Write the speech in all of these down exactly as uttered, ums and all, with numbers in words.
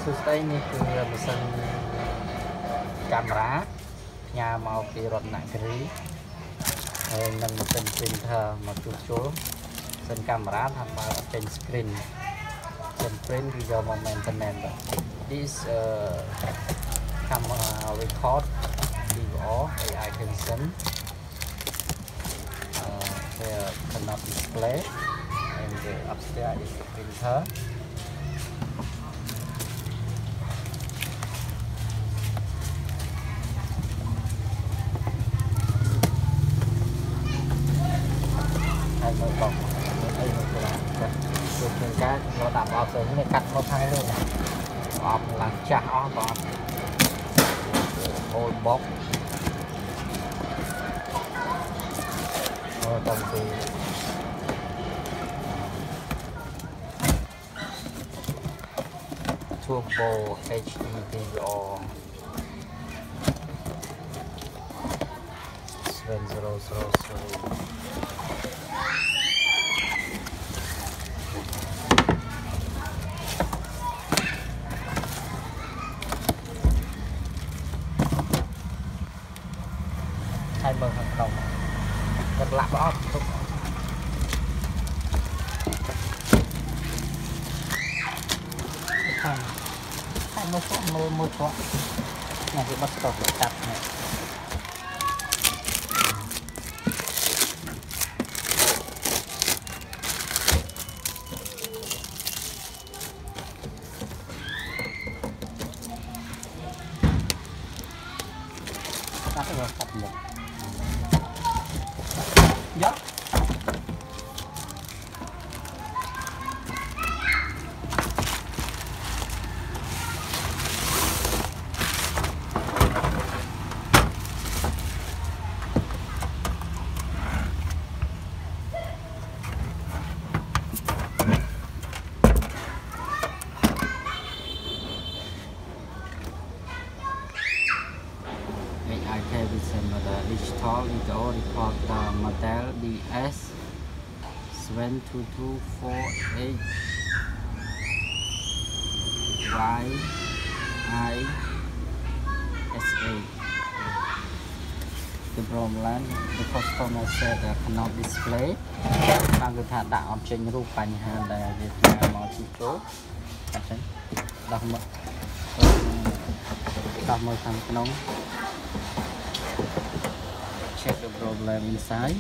Số đây nàyคือmột sân camera nhà màu kỳ rọt nặng kỹ nâng một sân printer một chút chỗ sân camera tham vào trên screen sân print video maintenance this uh, camera record video A I can send uh, there cannot display and the upstairs is the printer. Hay mới bọc đây một cái được cái nó đảm bảo sớm này cắt một hai luôn bọc là chả bọc ôi bọc rồi trong từ turbo H D video seven zero zero zero hai mươi hàng không rất lạ đó hai mươi số mười một số này cái bắt đầu để tập này các cái tập được dạ digital video recorder model D S seven two two four eight Y I S A. The problem the customer said that cannot display. Đang cứ thả đạo trênรูปปัญหาใดViệt Nam mà chỉ chỗ đặt mật đặt mật thằng nóng. Check the problem inside.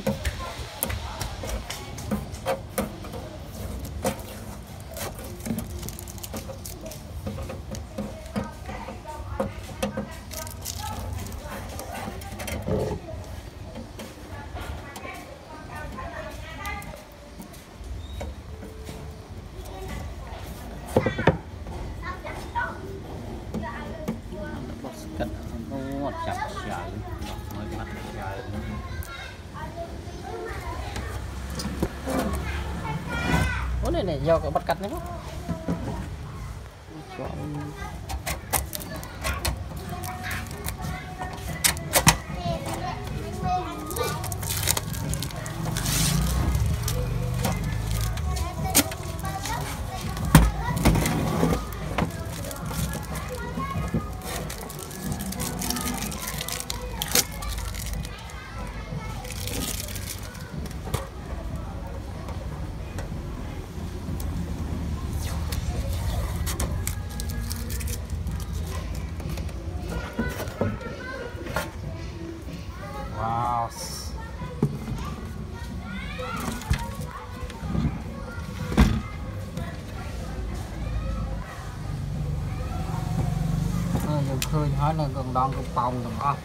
Chặt chẽ mới bắt ố này này do cái bắt cắt đấy wow. Dừng khơi hỏi là gần đòn cực phòng được không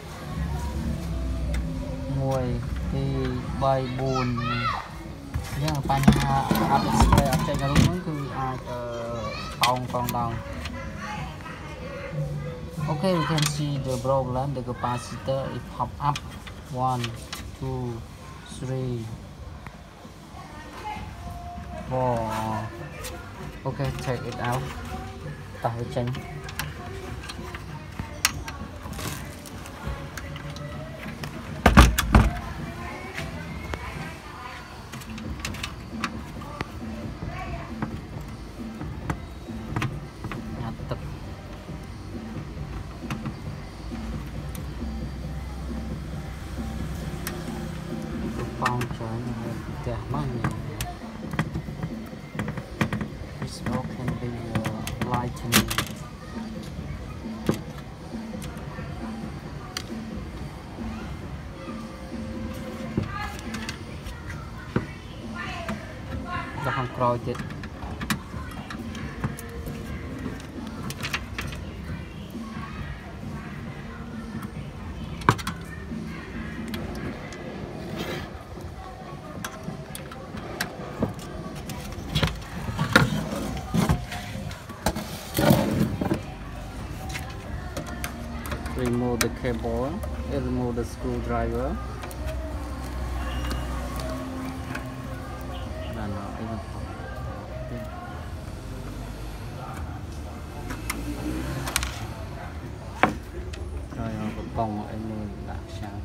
ngồi thì bay buồn nhưng mà pan áp display áp trên cái lúc cứ ai phòng phòng đòn. Okay, we can see the problem. The capacitor is pop up one, two, three, four. Okay, take it out. Tắt cái chân. Nhặt tập This rock can be uh, lightening. Ra không coi chết. Remove the cable, remove the screwdriver. Là nó ấy là rồi nó có bông ấy mưa lạc sang.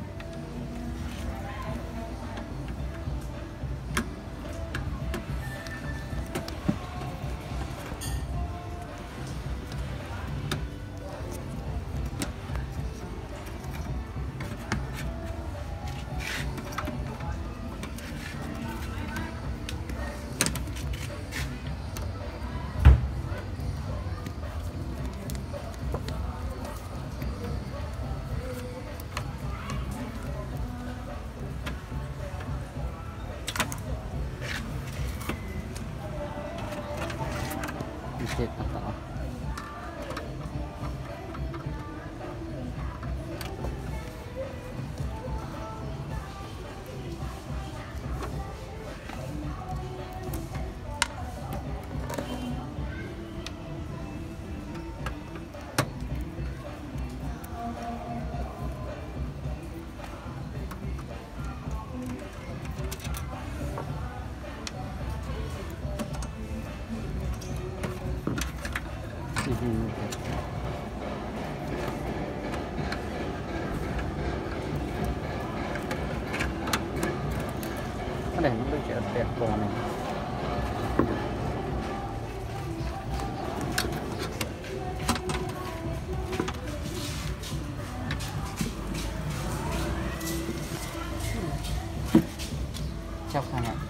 Chết nó tỏ. Cái này nó được chữa đẹp bò này. Chọc sang ạ.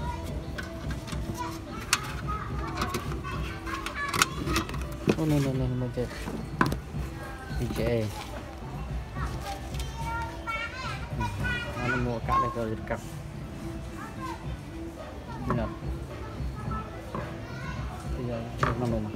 Ô lên lên lên một chết. Đi chế. Nó mua cả đây rồi cặp. Được. Bây giờ được năm rồi mà.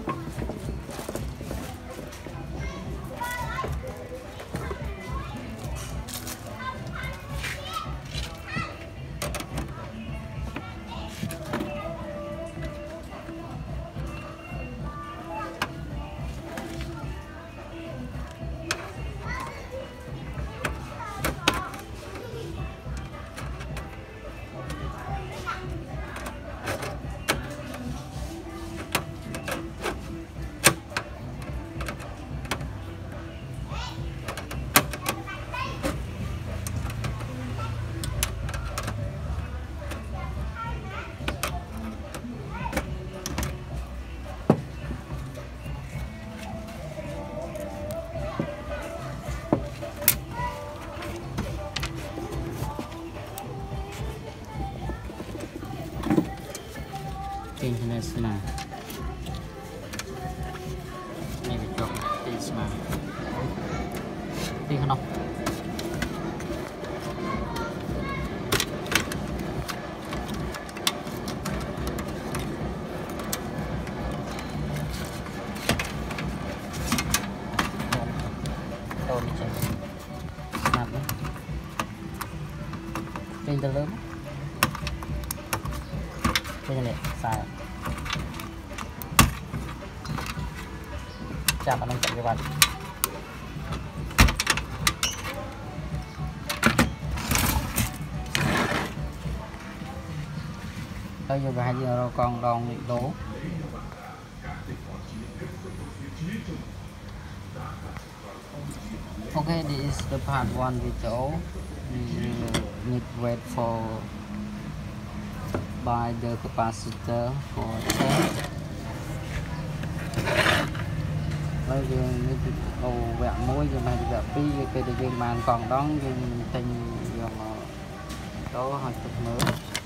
International. Này bị chọc International. Đi không đâu. Tôm chạy. Làm đấy. Trên tờ lớn. Cái này sai chạm vào nông chạm cái vạch bây giờ hai giờ còn đòn bị đố. Okay, this is the part one video. We need wait for by the capacitor for ten. Bây giờ như đầu vẹn mối giờ này vẹn pi cái thì dương màn còn đón dương tình giờ mà tố hơi chút nữa.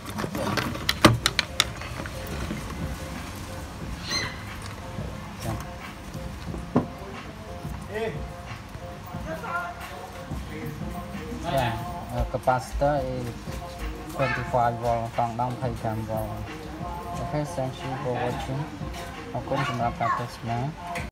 Yeah, uh, capacitor is twenty-five volt, còn đông hai trăm volt. Okay, thank you for watching. Học cũngសម្រាប់ការទស្សនា